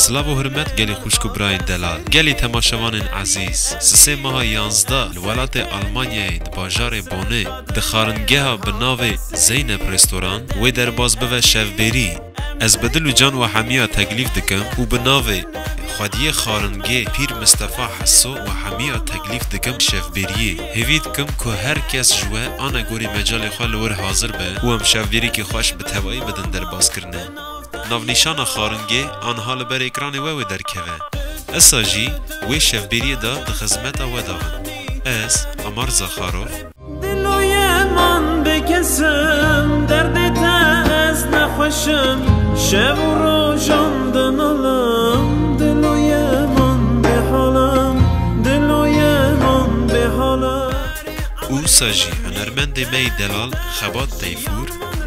سلاو و حرمت گلی خوشکو براین دلال گلی تماشوان عزیز سه ماه 11 لولات آلمانیای باجار بونه دخارنگه بناو زینب رستوران و در باز به شفبری از بدل جان و حمیا تکلیف دکم و بناو خودی خارنگه پیر مصطفی حسو و حمیا تکلیف دکم شفبریه هوید کم که هر کس جوه آن گوری مجال خواه لور حاضر به و هم شفبری که خوش به توایی بدن در باز کرنه ناونیشان خارنگه آنها لبر اکران و در کوه اساجی و شفبری دا خدمت و داغن از عمر زخاروف دلوی من بکسم درد تا از نخوشم شب و روشم دنالم دلوی من به حالم دلوی من به حالم او ساجی هنرمند می دلال خبات دیفور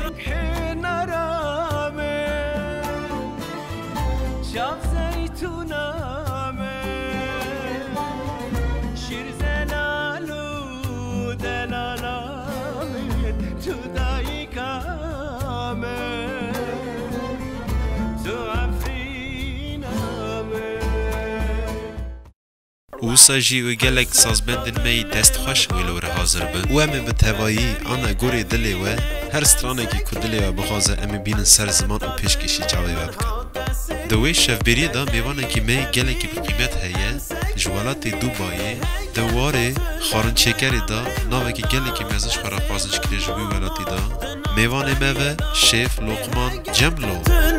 او ساجی و گلک سازبندن می دست خوش ویلور حاضر بن و امی به توایی آن گوری دلی و هر سترانگی که دلی و بخوازه امی بینن سر زمان و پیشکشی جاوی و بکن دوی شفبری دا میوانه که می گلکی به قیمت هیه جوالات دوبایی دواره خارن چکری دا ناوه که گلکی میزش خرافازش کلی جوی ولاتی دا میوانه موه شیف لقمان جملو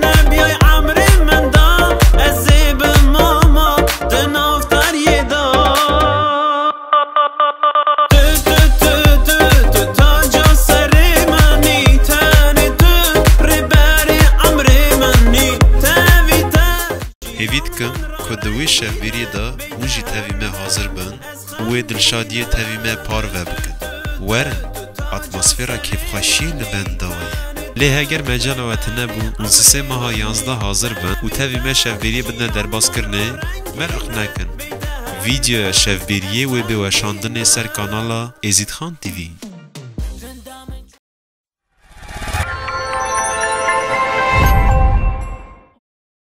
هیوید کم که دوی شفبری دا موجی تاویمه حاضر بن و دلشادی تاویمه پار و بکن ورن اتماسفیرا کیفخوشی لبن داوی لی اگر مجال وطنه بو اون سه ماه 11 حاضر بن و تاویمه شفبری بدن در باز کرنه ورق نکن ویدیو شفبریه و به وشاندن سر کانالا ازید خان تیوی